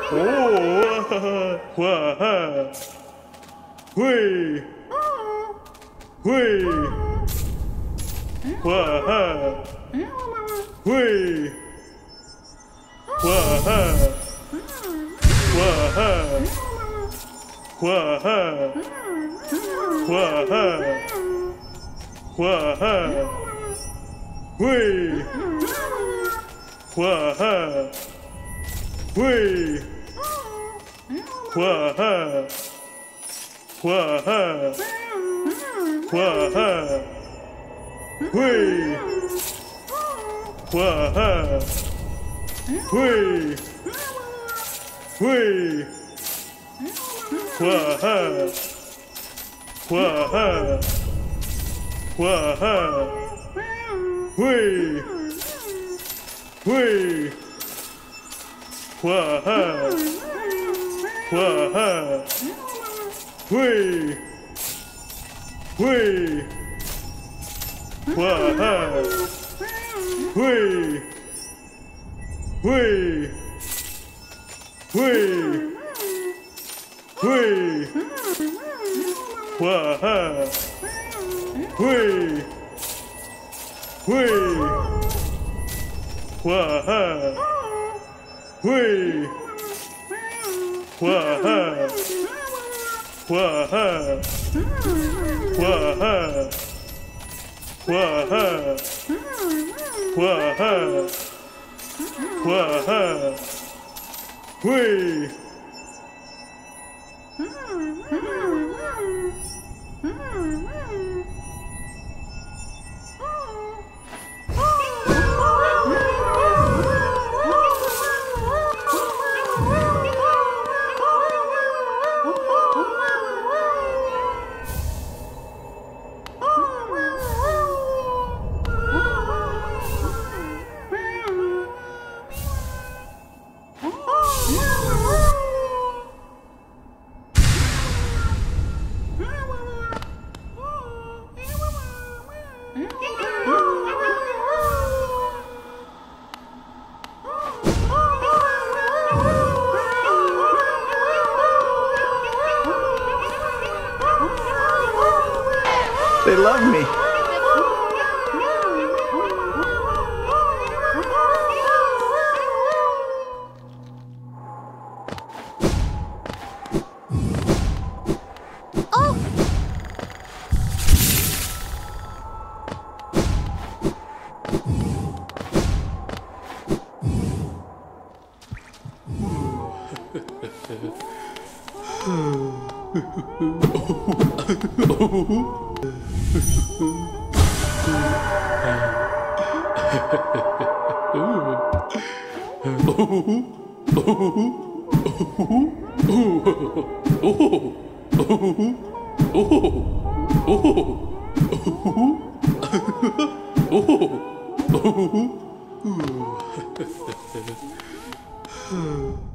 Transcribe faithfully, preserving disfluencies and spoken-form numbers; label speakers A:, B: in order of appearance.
A: 哦，哇哈，会，会，哇哈，会，哇哈，哇哈，哇哈，哇哈，哇哈，会，哇哈，会。哇哈，哇哈，哇哈，会，哇哈，会，会，哇哈，哇哈，哇哈，会，会，哇哈。哇哈，会，会，哇哈，会，会，会，会，哇哈，会，会，哇哈，会。哇哈，哇哈，哇哈，哇哈，哇哈，哇哈，会。
B: They love me. Oh,